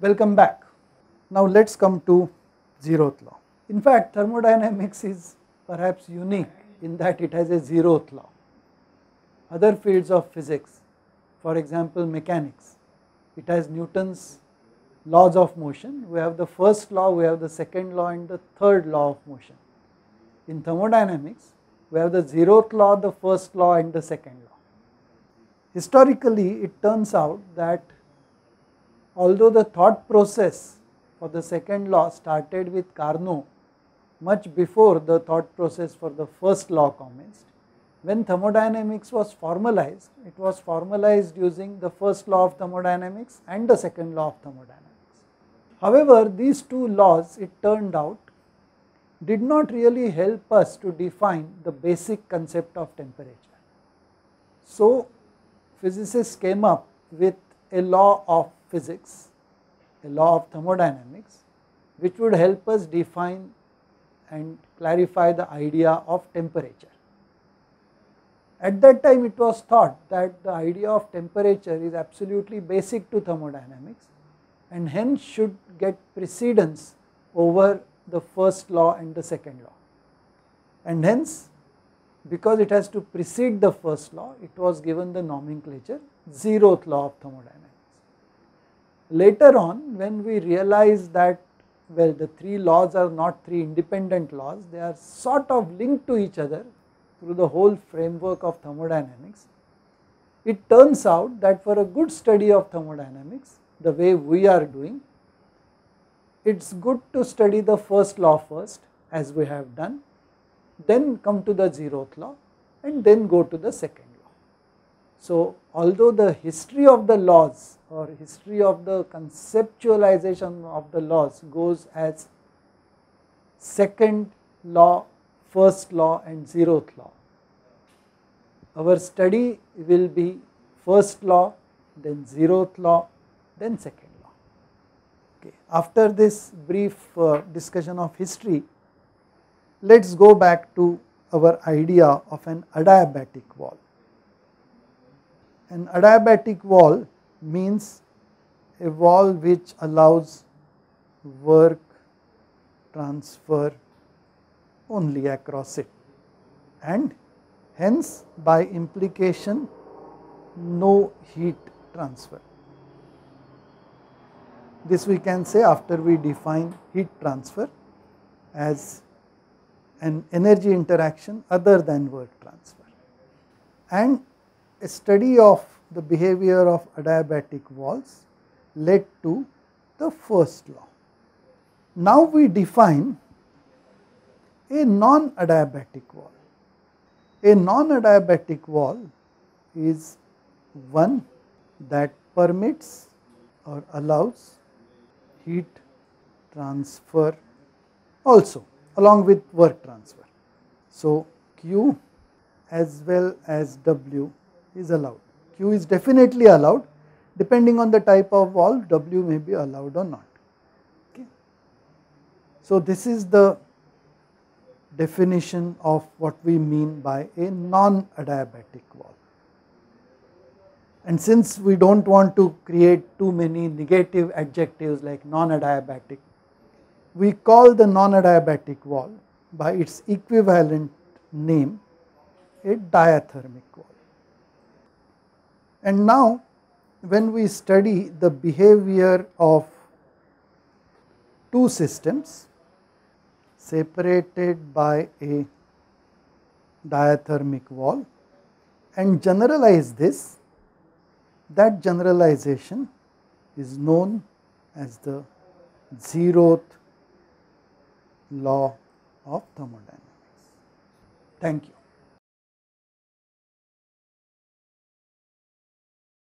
Welcome back. Now let us come to zeroth law. In fact, thermodynamics is perhaps unique in that it has a zeroth law. Other fields of physics, for example mechanics, it has Newton's laws of motion. We have the first law, we have the second law and the third law of motion. In thermodynamics, we have the zeroth law, the first law and the second law. Historically, it turns out that although the thought process for the second law started with Carnot much before the thought process for the first law commenced, when thermodynamics was formalized using the first law of thermodynamics and the second law of thermodynamics. However, these two laws, it turned out, did not really help us to define the basic concept of temperature. So, physicists came up with a law of physics, a law of thermodynamics, which would help us define and clarify the idea of temperature. At that time it was thought that the idea of temperature is absolutely basic to thermodynamics and hence should get precedence over the first law and the second law. And hence, because it has to precede the first law, it was given the nomenclature zeroth law of thermodynamics. Later on, when we realized that, well, the three laws are not three independent laws, they are sort of linked to each other through the whole framework of thermodynamics, it turns out that for a good study of thermodynamics, the way we are doing, it's good to study the first law first, as we have done, then come to the zeroth law and then go to the second law. So, although the history of the laws or history of the conceptualization of the laws goes as second law, first law and zeroth law, our study will be first law, then zeroth law, then second law. Okay. After this brief discussion of history, let us go back to our idea of an adiabatic wall. An adiabatic wall means a wall which allows work transfer only across it, and hence by implication no heat transfer. This we can say after we define heat transfer as an energy interaction other than work transfer. And a study of the behavior of adiabatic walls led to the first law. Now we define a non-adiabatic wall. A non-adiabatic wall is one that permits or allows heat transfer also along with work transfer. So, Q as well as W is allowed. Q is definitely allowed, depending on the type of wall, W may be allowed or not. Okay. So, this is the definition of what we mean by a non-adiabatic wall. And since we do not want to create too many negative adjectives like non-adiabatic, we call the non-adiabatic wall by its equivalent name a diathermic wall. And now when we study the behavior of two systems separated by a diathermic wall and generalize this, that generalization is known as the zeroth law of thermodynamics. Thank you.